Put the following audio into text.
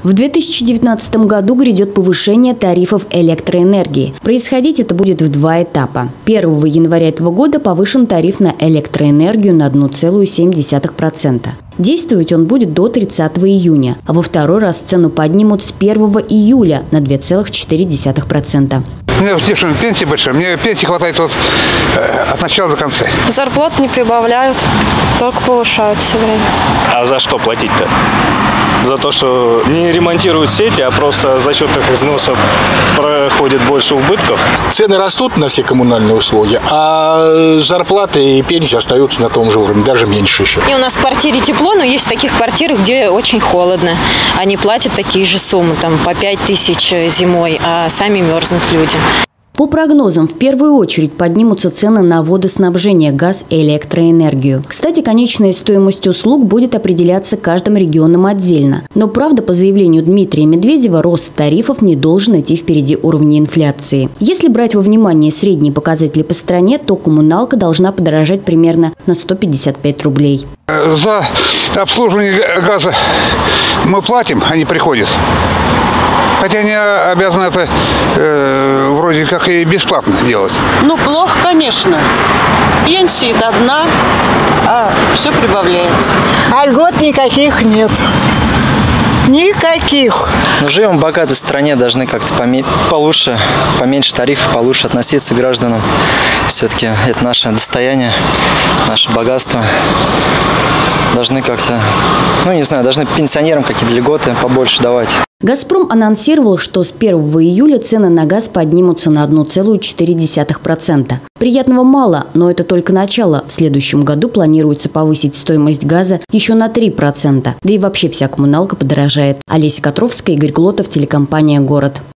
В 2019 году грядет повышение тарифов электроэнергии. Происходить это будет в два этапа. 1 января этого года повышен тариф на электроэнергию на 1,7%. Действовать он будет до 30 июня, а во второй раз цену поднимут с 1 июля на 2,4%. У меня утешена пенсия большая, мне пенсии хватает от начала до конца. Зарплат не прибавляют, только повышают все время. А за что платить-то? За то, что не ремонтируют сети, а просто за счет их износов проходит больше убытков. Цены растут на все коммунальные услуги, а зарплаты и пенсии остаются на том же уровне, даже меньше еще. И у нас в квартире тепло, но есть таких квартир, где очень холодно. Они платят такие же суммы, там по 5000 зимой, а сами мерзнут люди. По прогнозам, в первую очередь поднимутся цены на водоснабжение, газ и электроэнергию. Кстати, конечная стоимость услуг будет определяться каждым регионом отдельно. Но, правда, по заявлению Дмитрия Медведева, рост тарифов не должен идти впереди уровня инфляции. Если брать во внимание средние показатели по стране, то коммуналка должна подорожать примерно на 155 рублей. За обслуживание газа мы платим, они приходят. Хотя они обязаны это вроде как и бесплатно делать. Ну, плохо, конечно. Пенсия одна, а все прибавляется. А льгот никаких нет. Никаких. Но живем в богатой стране, должны как-то получше, поменьше тарифов, получше относиться к гражданам. Все-таки это наше достояние, наше богатство. Должны как-то, не знаю, должны пенсионерам какие-то льготы побольше давать. «Газпром» анонсировал, что с 1 июля цены на газ поднимутся на 1,4%. Приятного мало, но это только начало. В следующем году планируется повысить стоимость газа еще на 3%. Да и вообще вся коммуналка подорожает. Олеся Котровская, Игорь Глотов, телекомпания «Город».